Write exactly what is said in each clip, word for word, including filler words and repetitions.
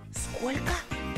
Сколько?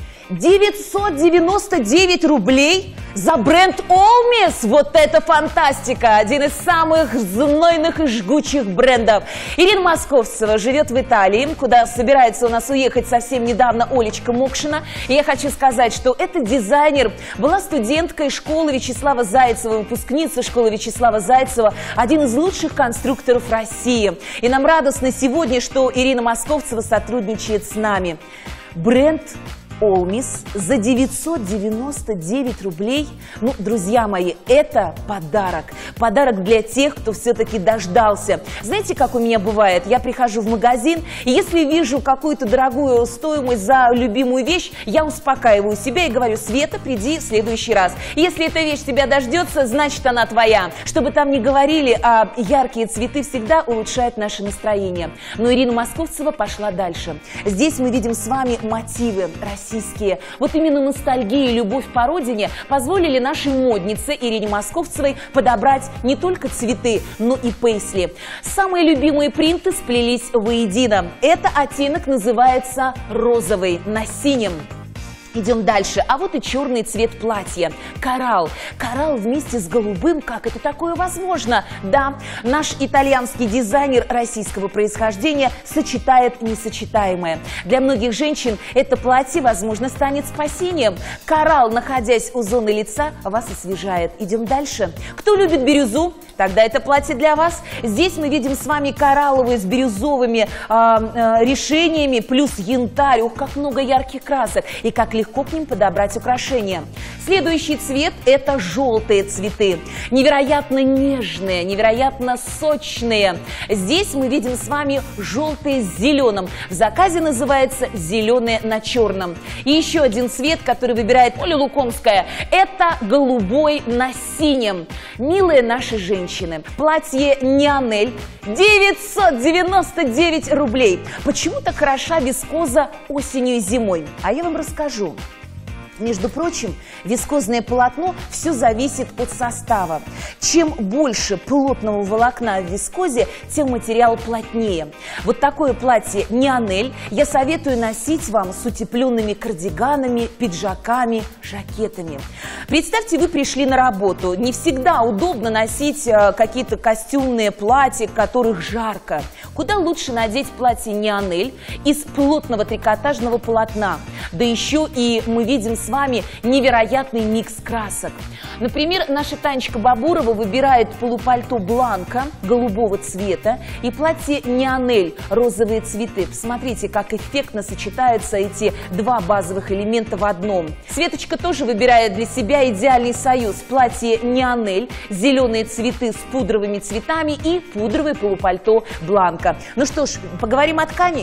девятьсот девяносто девять рублей за бренд Олмис. Вот это фантастика! Один из самых знойных и жгучих брендов. Ирина Московцева живет в Италии, куда собирается у нас уехать совсем недавно Олечка Мокшина. И я хочу сказать, что этот дизайнер была студенткой школы Вячеслава Зайцева, выпускница школы Вячеслава Зайцева, один из лучших конструкторов России. И нам радостно сегодня, что Ирина Московцева сотрудничает с нами. Бренд Олмис за девятьсот девяносто девять рублей. Ну, друзья мои, это подарок. Подарок для тех, кто все-таки дождался. Знаете, как у меня бывает? Я прихожу в магазин, и если вижу какую-то дорогую стоимость за любимую вещь, я успокаиваю себя и говорю: Света, приди в следующий раз. Если эта вещь тебя дождется, значит, она твоя. Что бы там ни говорили, а яркие цветы всегда улучшают наше настроение. Но Ирина Московцева пошла дальше. Здесь мы видим с вами мотивы России. Вот именно ностальгия и любовь по родине позволили нашей моднице Ирине Московцевой подобрать не только цветы, но и пейсли. Самые любимые принты сплелись воедино. Это оттенок называется розовый на синем. Идем дальше. А вот и черный цвет платья. Коралл. Коралл вместе с голубым. Как это такое возможно? Да, наш итальянский дизайнер российского происхождения сочетает несочетаемое. Для многих женщин это платье, возможно, станет спасением. Коралл, находясь у зоны лица, вас освежает. Идем дальше. Кто любит бирюзу? Тогда это платье для вас. Здесь мы видим с вами коралловые с бирюзовыми э, э, решениями, плюс янтарь. Ух, как много ярких красок. И как легко к ним подобрать украшения. Следующий цвет – это желтые цветы. Невероятно нежные, невероятно сочные. Здесь мы видим с вами желтые с зеленым. В заказе называется зеленые на черном. И еще один цвет, который выбирает Оля Лукомская – это голубой на синем. Милые наши женщины, платье Нионель девятьсот девяносто девять рублей. Почему так хороша вискоза осенью и зимой? А я вам расскажу. Между прочим, вискозное полотно все зависит от состава. Чем больше плотного волокна в вискозе, тем материал плотнее. Вот такое платье Нионель я советую носить вам с утепленными кардиганами, пиджаками, жакетами. Представьте, вы пришли на работу. Не всегда удобно носить какие-то костюмные платья, в которых жарко. Куда лучше надеть платье Нионель из плотного трикотажного полотна? Да еще и мы видим с вами невероятный микс красок. Например, наша Танечка Бабурова выбирает полупальто Бланка голубого цвета и платье Нионель розовые цветы. Посмотрите, как эффектно сочетаются эти два базовых элемента в одном. Светочка тоже выбирает для себя идеальный союз. Платье Нионель, зеленые цветы с пудровыми цветами и пудровое полупальто Бланка. Ну что ж, поговорим о ткани.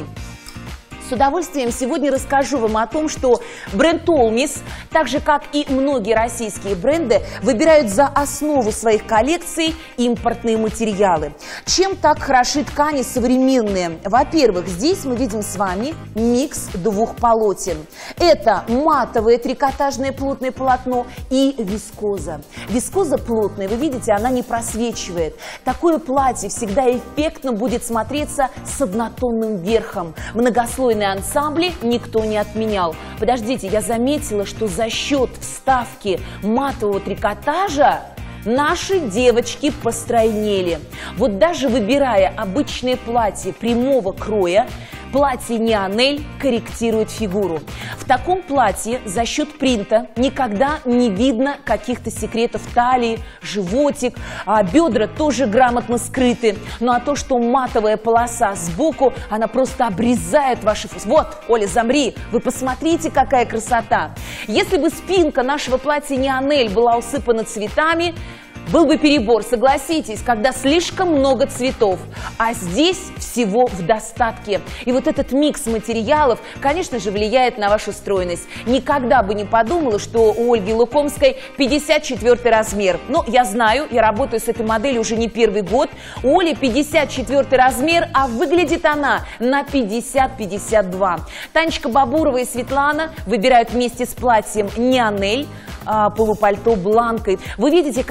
С удовольствием сегодня расскажу вам о том, что бренд Олмис, так же как и многие российские бренды, выбирают за основу своих коллекций импортные материалы. Чем так хороши ткани современные? Во-первых, здесь мы видим с вами микс двух полотен. Это матовое трикотажное плотное полотно и вискоза. Вискоза плотная, вы видите, она не просвечивает. Такое платье всегда эффектно будет смотреться с однотонным верхом. Многослойные ансамбли никто не отменял. Подождите, я заметила, что за счет вставки матового трикотажа наши девочки постройнели. Вот даже выбирая обычное платье прямого кроя, платье Нионель корректирует фигуру. В таком платье за счет принта никогда не видно каких-то секретов талии, животик, а бедра тоже грамотно скрыты. Ну а то, что матовая полоса сбоку, она просто обрезает ваши фуз. Вот, Оля, замри, вы посмотрите, какая красота. Если бы спинка нашего платья Нионель была усыпана цветами, был бы перебор, согласитесь, когда слишком много цветов, а здесь всего в достатке. И вот этот микс материалов, конечно же, влияет на вашу стройность. Никогда бы не подумала, что у Ольги Лукомской пятьдесят четвёртый размер. Но я знаю, я работаю с этой моделью уже не первый год. У Оли пятьдесят четвёртый размер, а выглядит она на пятьдесят пятьдесят два. Танечка Бабурова и Светлана выбирают вместе с платьем Нионель полупальто Бланкой. Вы видите, как стремительно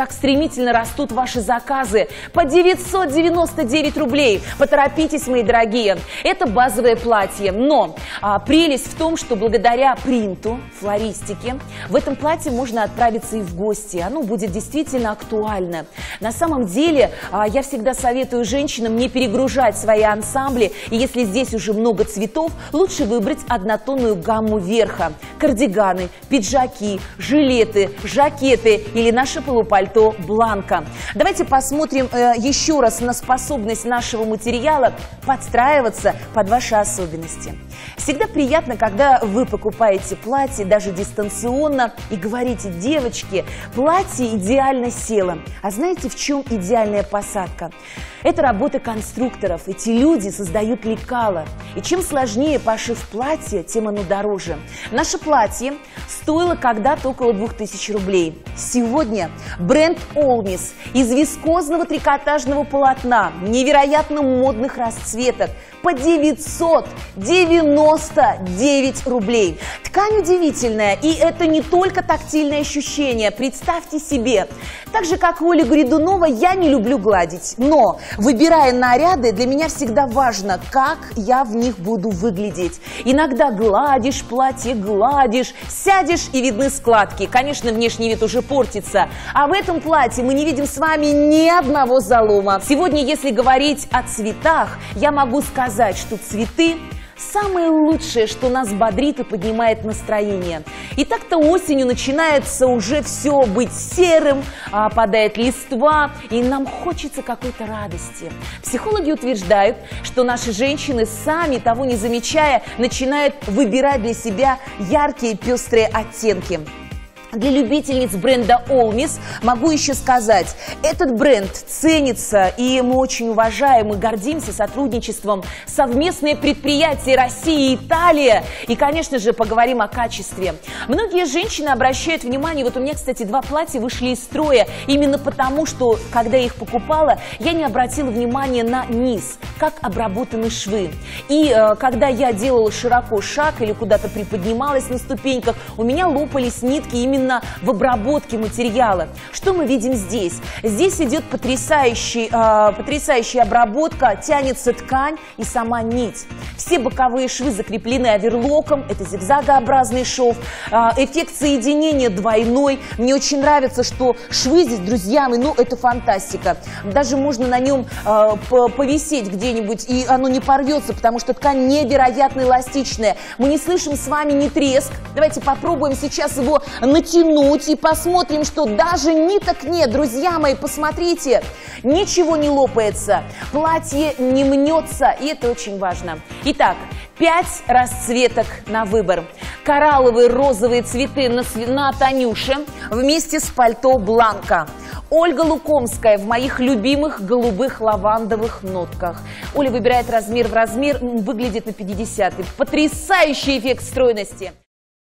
стремительно растут ваши заказы по девятьсот девяносто девять рублей. Поторопитесь, мои дорогие. Это базовое платье, но а, прелесть в том, что благодаря принту, флористике, в этом платье можно отправиться и в гости. Оно будет действительно актуально. На самом деле, а, я всегда советую женщинам не перегружать свои ансамбли, и если здесь уже много цветов, лучше выбрать однотонную гамму верха. Кардиганы, пиджаки, жилеты, жакеты или наше полупальто бланка. Давайте посмотрим э, еще раз на способность нашего материала подстраиваться под ваши особенности. Всегда приятно, когда вы покупаете платье, даже дистанционно, и говорите: девочки, платье идеально село. А знаете, в чем идеальная посадка? Это работа конструкторов. Эти люди создают лекала. И чем сложнее пошив платье, тем оно дороже. Наше платье стоило когда-то около двух тысяч рублей. Сегодня бренд Олмис из вискозного трикотажного полотна невероятно модных расцветок по девятьсот девяносто девять рублей. Ткань удивительная, и это не только тактильное ощущение. Представьте себе, так же как Оля Гридунова, я не люблю гладить, но выбирая наряды, для меня всегда важно, как я в них буду выглядеть. Иногда гладишь платье, гладишь, сядешь и видны складки. Конечно, внешний вид уже портится, а в этом платье мы не видим с вами ни одного залома. Сегодня, если говорить о цветах, я могу сказать, что цветы самое лучшее, что нас бодрит и поднимает настроение. И так-то осенью начинается уже все быть серым, опадает листва, и нам хочется какой-то радости. Психологи утверждают, что наши женщины, сами того не замечая, начинают выбирать для себя яркие пестрые оттенки. Для любительниц бренда Олмис могу еще сказать, этот бренд ценится, и мы очень уважаем и гордимся сотрудничеством. Совместные предприятия России и Италия. И, конечно же, поговорим о качестве. Многие женщины обращают внимание, вот у меня, кстати, два платья вышли из строя, именно потому, что, когда я их покупала, я не обратила внимания на низ, как обработаны швы. И э, когда я делала широко шаг или куда-то приподнималась на ступеньках, у меня лопались нитки именно в обработке материала. Что мы видим здесь? Здесь идет потрясающий, э, потрясающая обработка, тянется ткань и сама нить. Все боковые швы закреплены оверлоком, это зигзагообразный шов. Э, эффект соединения двойной. Мне очень нравится, что швы здесь, друзья мои, ну это фантастика. Даже можно на нем э, повисеть где-нибудь, и оно не порвется, потому что ткань невероятно эластичная. Мы не слышим с вами ни треск. Давайте попробуем сейчас его натянуть и посмотрим, что даже ниток нет. Друзья мои, посмотрите, ничего не лопается, платье не мнется, и это очень важно. Итак, пять расцветок на выбор. Коралловые розовые цветы на, на Танюше вместе с пальто бланка. Ольга Лукомская в моих любимых голубых лавандовых нотках. Оля выбирает размер в размер, выглядит на пятидесятый. Потрясающий эффект стройности.